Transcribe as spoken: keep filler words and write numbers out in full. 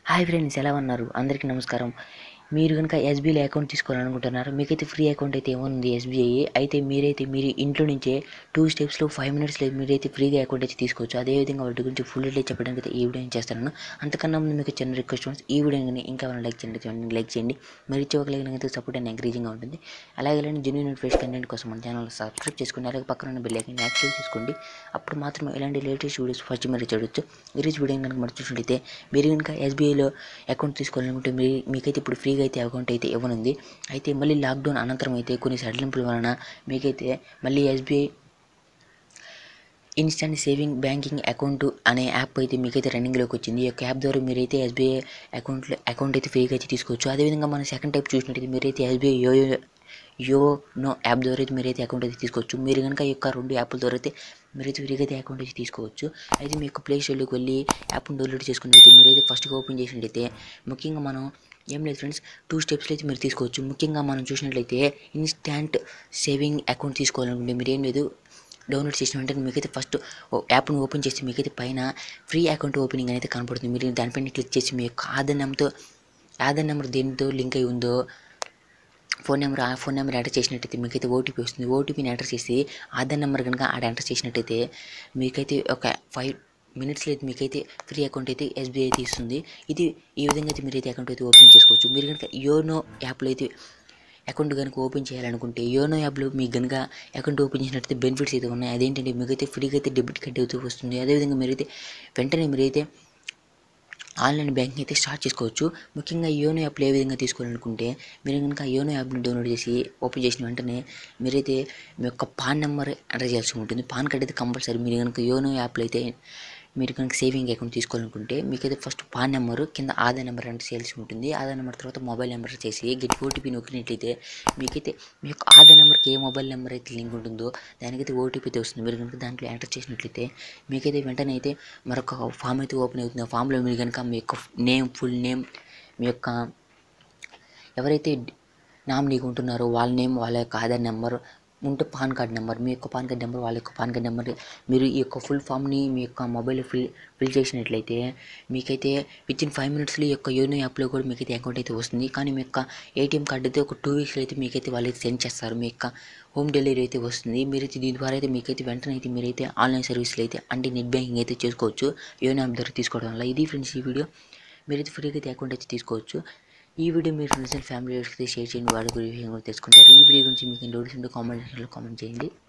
Hi friends, ఎలా ఉన్నారు? అందరికీ నమస్కారం. మీరు కనుక ఎస్బీఐలో అకౌంట్ తీసుకోవాలనుకుంటున్నారు. మీకైతే ఫ్రీ అకౌంట్ అయితే ఏముంది ఎస్బీఐ అయితే మీరైతే మీరు ఇంట్లో నుంచే టూ స్టెప్స్లో ఫైవ్ మినిట్స్లో మీరైతే ఫ్రీగా అకౌంట్ అయితే తీసుకోవచ్చు. అదేవిధంగా వాటి గురించి ఫుల్ డీటెయిల్ చెప్పడానికి అయితే ఈ వీడియో నేను చేస్తాను. అంతకన్నా ముందు మీకు చిన్న రిక్వెస్ట్ ఫ్రెండ్స్, ఈ వీడియో కానీ ఇంకా లైక్ చేయండి లైక్ చేయండి మీరు ఇచ్చే ఒక లైక్ అయితే సపోర్ట్ అండ్ ఎంకరేజింగ్గా ఉంటుంది. అలాగే జెన్యూన్ అండ్ ఫ్రెష్ కంటెంట్ కోసం మన ఛానల్ సబ్స్క్రైబ్ చేసుకోండి. అలాగే పక్కన ఉన్న బెల్ ఐకాన్ యాక్టివ్ చేసుకోండి. అప్పుడు మాత్రమే ఇలాంటి లేటెస్ట్ వీడియోస్ ఫస్ట్ మీరు చూడొచ్చు. ఈరోజు వీడియో కనుక మరి చూసినట్లయితే మీరు కనుక ఎస్బీఐలో అకౌంట్ తీసుకోవాలనుకుంటే మీ మీకైతే ఇప్పుడు ఫ్రీగా అయితే అకౌంట్ అయితే ఇవ్వనుంది. అయితే మళ్ళీ లాక్డౌన్ అనంతరం అయితే కొన్ని సడలింపుల వలన మీకైతే మళ్ళీ SBI instant saving banking account అనే యాప్ అయితే మీకైతే రన్నింగ్లోకి వచ్చింది. ఈ యొక్క యాప్ ద్వారా మీరైతే ఎస్బీఐ అకౌంట్లో అకౌంట్ అయితే ఫ్రీగా అయితే తీసుకోవచ్చు. అదేవిధంగా మన సెకండ్ టైప్ చూసినట్టయితే మీరైతే ఎస్బీఐ యోయో యోనో యాప్ ద్వారా అయితే మీరైతే అకౌంట్ అయితే తీసుకోవచ్చు. మీరు కనుక ఈ యొక్క రెండు యాప్ల ద్వారా అయితే మీరైతే ఫ్రీగా అయితే అకౌంట్ అయితే తీసుకోవచ్చు. అయితే మీ యొక్క ప్లే స్టోర్లోకి వెళ్ళి యాప్ను డౌన్లోడ్ చేసుకున్నట్లయితే మీరైతే ఫస్ట్గా ఓపెన్ చేసినట్లయితే ముఖ్యంగా మనం ఏం లేదు ఫ్రెండ్స్, టూ స్టెప్స్లో అయితే మీరు తీసుకోవచ్చు. ముఖ్యంగా మనం చూసినట్లయితే ఇన్స్టాంట్ సేవింగ్ అకౌంట్ తీసుకోవాలనుకుంటే మీరు ఏం లేదు, డౌన్లోడ్ చేసిన వెంటనే మీకైతే ఫస్ట్ యాప్ను ఓపెన్ చేసి మీకైతే పైన ఫ్రీ అకౌంట్ ఓపెనింగ్ అనేది కనపడుతుంది. మీరు దానిపైన క్లిక్ చేసి మీ యొక్క ఆధార్ నెంబర్తో ఆధార్ నెంబర్ దేనితో లింక్ అయి ఉందో ఫోన్ నెంబర్ ఆ ఫోన్ నెంబర్ ఎంటర్ చేసినట్టయితే మీకైతే ఓటీపీ వస్తుంది. ఓటీపీని ఎంటర్ చేసి ఆధార్ నెంబర్ కనుక ఆడ ఎంటర్ చేసినట్టయితే మీకైతే ఒక ఫైవ్ మినిట్స్లో అయితే మీకైతే ఫ్రీ అకౌంట్ అయితే ఎస్బీఐ అయితే ఇస్తుంది. ఇది ఈ విధంగా అయితే మీరైతే అకౌంట్ అయితే ఓపెన్ చేసుకోవచ్చు. మీరు కనుక యోనో యాప్లో అయితే అకౌంట్ కనుక ఓపెన్ చేయాలనుకుంటే యోనో యాప్లో మీకు కనుక అకౌంట్ ఓపెన్ చేసినట్టయితే బెనిఫిట్స్ అయితే ఉన్నాయి. అదేంటంటే మీకైతే ఫ్రీగా అయితే డెబిట్ కార్డ్ అయితే వస్తుంది. అదేవిధంగా మీరైతే వెంటనే మీరైతే ఆన్లైన్ బ్యాంకింగ్ అయితే స్టార్ట్ చేసుకోవచ్చు. ముఖ్యంగా యోనో యాప్లో ఏ విధంగా తీసుకోవాలనుకుంటే మీరు కనుక యోనో యాప్ని డౌన్లోడ్ చేసి ఓపెన్ చేసిన వెంటనే మీరైతే మీ యొక్క పాన్ నెంబర్ ఎంటర్ చేయాల్సి ఉంటుంది. పాన్ కార్డ్ అయితే కంపల్సరీ. మీరు కనుక యోనో యాప్లో అయితే మీరు కనుక సేవింగ్ అకౌంట్ తీసుకోవాలనుకుంటే మీకైతే ఫస్ట్ పాన్ నెంబరు కింద ఆధార్ నెంబర్ ఎంటర్ చేయాల్సి ఉంటుంది. ఆధార్ నెంబర్ తర్వాత మొబైల్ నెంబర్ చేసి గెట్ ఓటీపీ నొక్కినట్లయితే మీకైతే మీ యొక్క ఆధార్ నెంబర్కి ఏ మొబైల్ నెంబర్ అయితే లింక్ ఉంటుందో దానికైతే ఓటీపీ అయితే వస్తుంది. మీరు కనుక దాంట్లో ఎంటర్ చేసినట్లయితే మీకైతే వెంటనే అయితే మరొక ఫామ్ అయితే ఓపెన్ అవుతుంది. ఆ ఫామ్లో మీరు కనుక మీ యొక్క నేమ్ ఫుల్ నేమ్ మీ యొక్క ఎవరైతే నామినీగా ఉంటున్నారో వాళ్ళ నేమ్ వాళ్ళ యొక్క ఆధార్ నెంబర్ ఉంటే పాన్ కార్డ్ నెంబర్ మీ యొక్క పాన్ కార్డ్ నెంబర్ వాళ్ళ యొక్క పాన్ కార్డ్ నెంబర్ మీరు ఈ యొక్క ఫుల్ ఫామ్ని మీ యొక్క మొబైల్లో ఫిల్ ఫిల్ చేసినట్లయితే మీకైతే విత్ ఇన్ ఫైవ్ మినిట్స్లో ఈ యొక్క యోనో యాప్లో కూడా మీకైతే అకౌంట్ అయితే వస్తుంది. కానీ మీ యొక్క ఏటీఎం కార్డు అయితే ఒక టూ వీక్స్లో అయితే మీకైతే వాళ్ళు అయితే సెండ్ చేస్తారు. మీ యొక్క హోమ్ డెలివరీ అయితే వస్తుంది. మీరైతే దీని ద్వారా అయితే మీకైతే వెంటనే అయితే మీరైతే ఆన్లైన్ సర్వీస్లో అయితే అంటే నెట్ బ్యాంకింగ్ అయితే చేసుకోవచ్చు యోనో యాప్ ద్వారా తీసుకోవడం వల్ల. ఇది ఫ్రెండ్స్ ఈ వీడియో. మీరైతే ఫ్రీగా అయితే అకౌంట్ అయితే తీసుకోవచ్చు. ఈ వీడియో మీరు ఫ్రెండ్స్ అండ్ ఫ్యామిలీ అయితే షేర్ చేయండి. వాడి గురించి తెలుసుకుంటారు. ఈ వీడియో గురించి మీకు డౌట్స్ ఉంటే కామెంట్ సెక్షన్లో కామెంట్ చేయండి.